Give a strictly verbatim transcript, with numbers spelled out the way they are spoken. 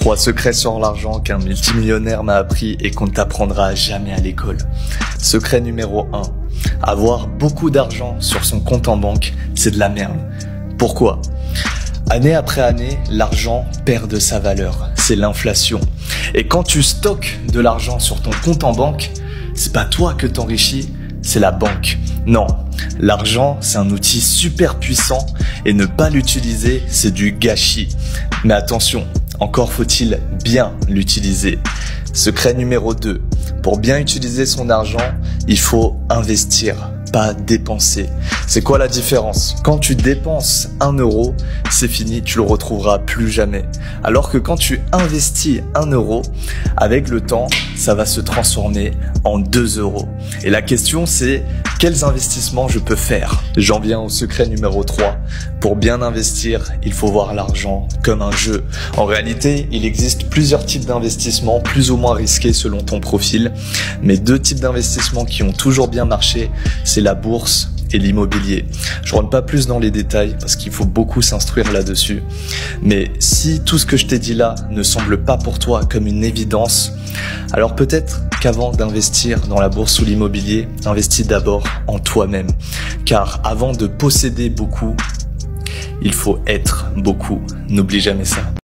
Trois secrets sur l'argent qu'un multimillionnaire m'a appris et qu'on ne t'apprendra jamais à l'école. Secret numéro un. Avoir beaucoup d'argent sur son compte en banque, c'est de la merde. Pourquoi ? Année après année, l'argent perd de sa valeur. C'est l'inflation. Et quand tu stockes de l'argent sur ton compte en banque, c'est pas toi que t'enrichis, c'est la banque. Non, l'argent, c'est un outil super puissant et ne pas l'utiliser, c'est du gâchis. Mais attention, encore faut-il bien l'utiliser. Secret numéro deux. Pour bien utiliser son argent, il faut investir, pas dépenser. C'est quoi la différence ? Quand tu dépenses un euro, c'est fini, tu le retrouveras plus jamais. Alors que quand tu investis un euro, avec le temps, ça va se transformer en deux euros. Et la question c'est, quels investissements je peux faire ? J'en viens au secret numéro trois. Pour bien investir, il faut voir l'argent comme un jeu. En réalité, il existe plusieurs types d'investissements, plus ou moins risqués selon ton profil. Mais deux types d'investissements qui ont toujours bien marché, c'est la bourse et l'immobilier. Je rentre pas plus dans les détails parce qu'il faut beaucoup s'instruire là-dessus. Mais si tout ce que je t'ai dit là ne semble pas pour toi comme une évidence, alors peut-être qu'avant d'investir dans la bourse ou l'immobilier, investis d'abord en toi-même. Car avant de posséder beaucoup, il faut être beaucoup. N'oublie jamais ça.